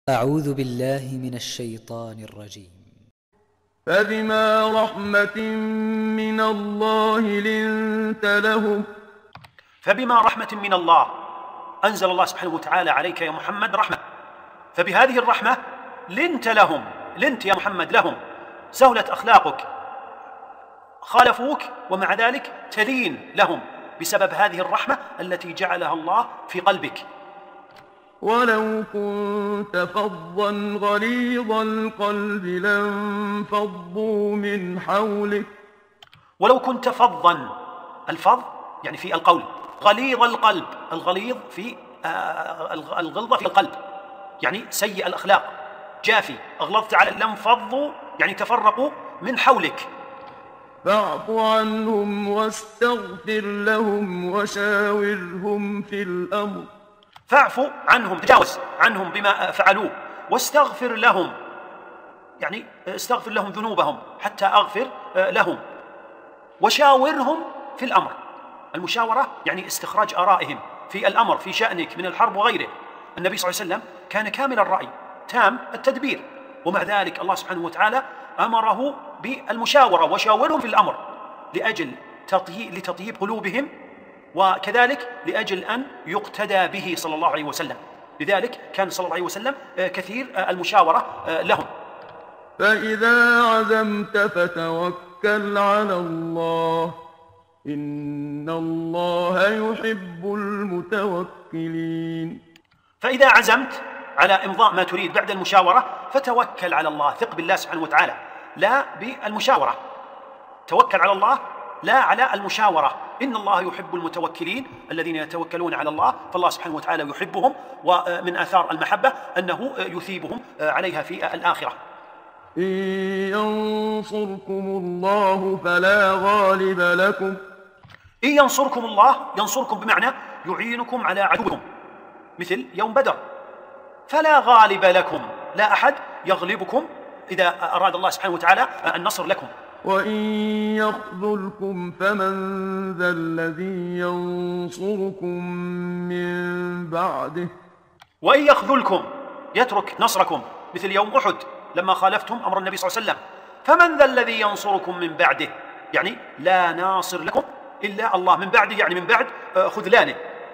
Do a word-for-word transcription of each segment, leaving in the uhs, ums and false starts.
أعوذ بالله من الشيطان الرجيم. فبما رحمة من الله لنت لهم فبما رحمة من الله أنزل الله سبحانه وتعالى عليك يا محمد رحمة، فبهذه الرحمة لنت لهم، لنت يا محمد لهم، سهلت أخلاقك، خالفوك ومع ذلك تلين لهم بسبب هذه الرحمة التي جعلها الله في قلبك. ولو كنت فظا غليظ القلب لانفضوا من حولك ولو كنت فظا، الفظ يعني في القول، غليظ القلب، الغليظ في آه الغلظة في القلب يعني سيء الأخلاق، جافي، أغلظت على لانفضوا يعني تفرقوا من حولك. فاعف عنهم واستغفر لهم وشاورهم في الأمر فاعف عنهم، تجاوز عنهم بما فعلوه، واستغفر لهم يعني استغفر لهم ذنوبهم حتى أغفر لهم، وشاورهم في الأمر. المشاورة يعني استخراج آرائهم في الأمر في شأنك من الحرب وغيره. النبي صلى الله عليه وسلم كان كامل الرأي تام التدبير، ومع ذلك الله سبحانه وتعالى أمره بالمشاورة وشاورهم في الأمر لأجل لتطييب قلوبهم، وكذلك لأجل أن يقتدى به صلى الله عليه وسلم. لذلك كان صلى الله عليه وسلم كثير المشاورة لهم. فإذا عزمت فتوكل على الله إن الله يحب المتوكلين. فإذا عزمت على إمضاء ما تريد بعد المشاورة فتوكل على الله، ثق بالله سبحانه وتعالى، لا بالمشاورة، توكل على الله لا على المشاورة. إن الله يحب المتوكلين الذين يتوكلون على الله، فالله سبحانه وتعالى يحبهم، ومن آثار المحبة أنه يثيبهم عليها في الآخرة. إن ينصركم الله فلا غالب لكم إن ينصركم الله، ينصركم بمعنى يعينكم على عدوكم، مثل يوم بدر، فلا غالب لكم، لا أحد يغلبكم إذا أراد الله سبحانه وتعالى النصر لكم. وإن يخذلكم فمن ذا الذي ينصركم من بعده وإن يخذلكم يترك نصركم، مثل يوم أحد لما خالفتم أمر النبي صلى الله عليه وسلم، فمن ذا الذي ينصركم من بعده، يعني لا ناصر لكم إلا الله، من بعده يعني من بعد خذلانه.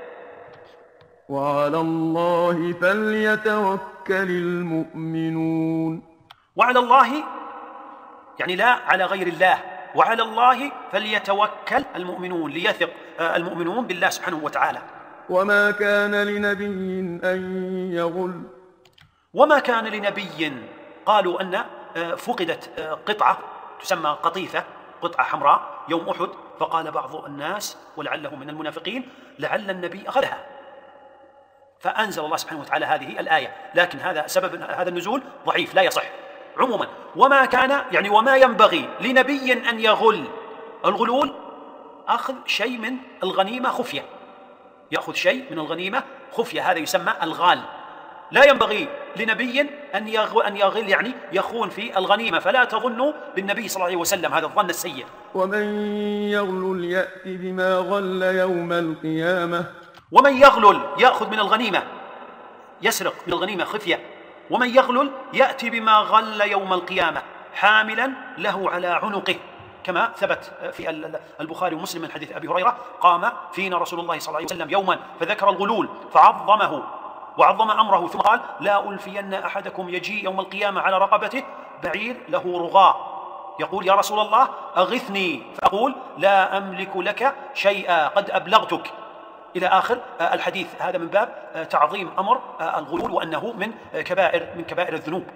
وعلى الله فليتوكل المؤمنون. وعلى الله يعني لا على غير الله، وعلى الله فليتوكل المؤمنون، ليثق المؤمنون بالله سبحانه وتعالى. وما كان لنبي أن يغل وما كان لنبي، قالوا أن فقدت قطعة تسمى قطيفة، قطعة حمراء يوم أحد، فقال بعض الناس ولعله من المنافقين لعل النبي أخذها، فأنزل الله سبحانه وتعالى هذه الآية، لكن هذا سبب هذا النزول ضعيف لا يصح. عموما وما كان يعني وما ينبغي لنبي أن يغل، الغلول أخذ شيء من الغنيمة خفية، يأخذ شيء من الغنيمة خفية، هذا يسمى الغال. لا ينبغي لنبي أن أن يغل يعني يخون في الغنيمة، فلا تظنوا بالنبي صلى الله عليه وسلم هذا الظن السيء. ومن يغلل يأتي بما غل يوم القيامة ومن يغلل يأخذ من الغنيمة، يسرق من الغنيمة خفية، ومن يغلل يأتي بما غل يوم القيامة حاملا له على عنقه، كما ثبت في البخاري ومسلم من حديث أبي هريرة قام فينا رسول الله صلى الله عليه وسلم يوما فذكر الغلول فعظمه وعظم أمره، ثم قال لا ألفين أحدكم يجيء يوم القيامة على رقبته بعير له رغاء يقول يا رسول الله أغثني، فأقول لا أملك لك شيئا قد أبلغتك، إلى آخر الحديث. هذا من باب تعظيم أمر الغلول وأنه من كبائر من كبائر الذنوب.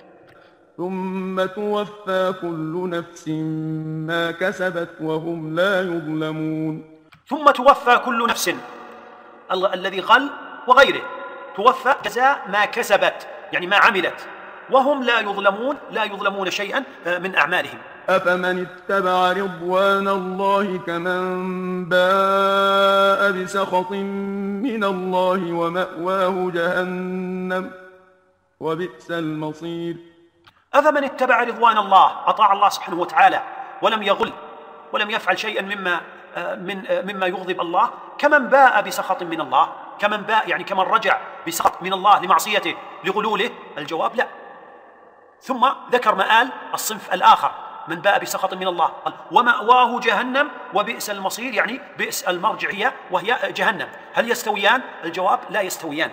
ثم توفى كل نفس ما كسبت وهم لا يظلمون. ثم توفى كل نفس، الذي غل وغيره، توفى جزاء ما كسبت يعني ما عملت، وهم لا يظلمون، لا يظلمون شيئا من أعمالهم. أفمن اتبع رضوان الله كمن باء بسخط من الله ومأواه جهنم وبئس المصير. أفمن اتبع رضوان الله، أطاع الله سبحانه وتعالى ولم يغل ولم يفعل شيئا مما من مما يغضب الله، كمن باء بسخط من الله، كمن باء يعني كمن رجع بسخط من الله لمعصيته لغلوله؟ الجواب لا. ثم ذكر مآل الصنف الآخر من باء بسخط من الله، قال ومأواه جهنم وبئس المصير، يعني بئس المرجعية وهي جهنم. هل يستويان؟ الجواب لا يستويان.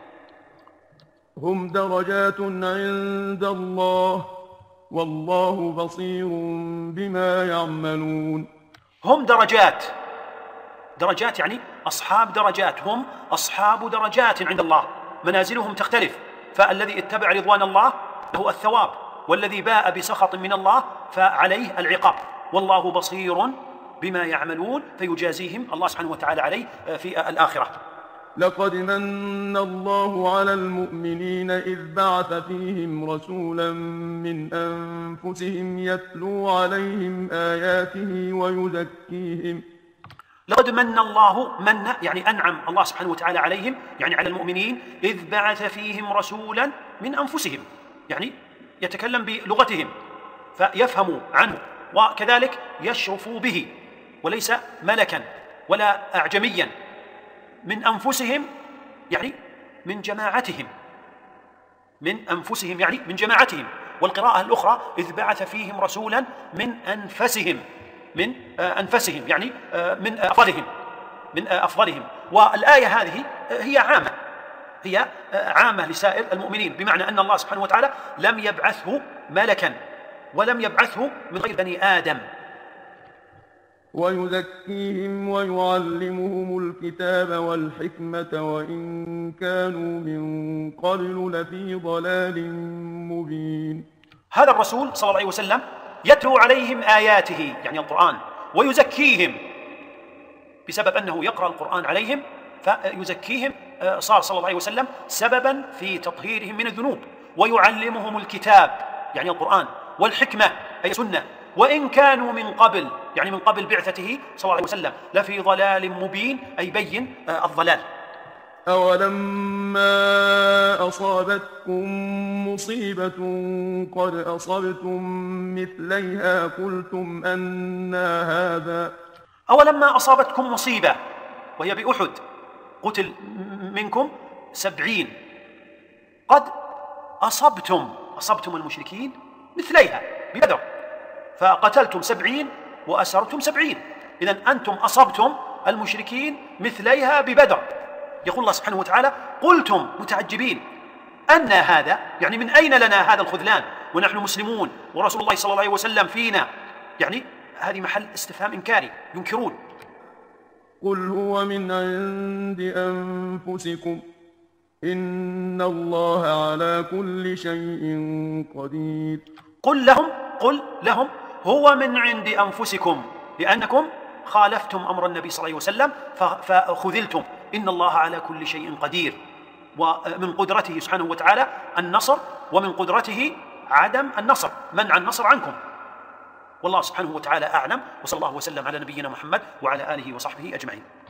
هم درجات عند الله والله بصير بما يعملون. هم درجات، درجات يعني أصحاب درجات، هم أصحاب درجات عند الله، منازلهم تختلف، فالذي اتبع رضوان الله له الثواب، والذي باء بسخط من الله فعليه العقاب، والله بصير بما يعملون، فيجازيهم الله سبحانه وتعالى عليه في الآخرة. لقد من الله على المؤمنين إذ بعث فيهم رسولا من أنفسهم يتلو عليهم آياته ويزكيهم. لقد من الله، من يعني أنعم الله سبحانه وتعالى عليهم، يعني على المؤمنين، إذ بعث فيهم رسولا من أنفسهم، يعني يتكلم بلغتهم فيفهموا عنه، وكذلك يشرفوا به، وليس ملكا ولا أعجميا، من أنفسهم يعني من جماعتهم، من أنفسهم يعني من جماعتهم. والقراءة الأخرى إذ بعث فيهم رسولا من أنفسهم، من أنفسهم يعني من أفضلهم، من أفضلهم. والآية هذه هي عامة، هي عامة لسائر المؤمنين، بمعنى أن الله سبحانه وتعالى لم يبعثه ملكا ولم يبعثه من غير بني آدم. ويزكيهم ويعلمهم الكتاب والحكمة وإن كانوا من قبل لفي ضلال مبين. هذا الرسول صلى الله عليه وسلم يتلو عليهم آياته يعني القرآن، ويزكيهم بسبب أنه يقرأ القرآن عليهم فيزكيهم، صار صلى الله عليه وسلم سببا في تطهيرهم من الذنوب. ويعلمهم الكتاب يعني القرآن، والحكمة أي السنة، وإن كانوا من قبل يعني من قبل بعثته صلى الله عليه وسلم لفي ضلال مبين أي بين الضلال. أولما أصابتكم مصيبة قد أصبتم مثليها قلتم أنى هذا. أولما أصابتكم مصيبة وهي بأحد، قتل منكم سبعين، قد أصبتم أصبتم المشركين مثليها ببدر، فقتلتم سبعين وأسرتم سبعين، إذن أنتم أصبتم المشركين مثليها ببدر. يقول الله سبحانه وتعالى قلتم متعجبين أن هذا، يعني من أين لنا هذا الخذلان ونحن مسلمون ورسول الله صلى الله عليه وسلم فينا، يعني هذه محل استفهام إنكاري، ينكرون. قل هو من عند أنفسكم إن الله على كل شيء قدير. قل لهم قل لهم هو من عند أنفسكم، لأنكم خالفتم أمر النبي صلى الله عليه وسلم فخذلتم. إن الله على كل شيء قدير، ومن قدرته سبحانه وتعالى النصر، ومن قدرته عدم النصر، منع النصر عنكم. والله سبحانه وتعالى أعلم، وصلى الله وسلم على نبينا محمد وعلى آله وصحبه أجمعين.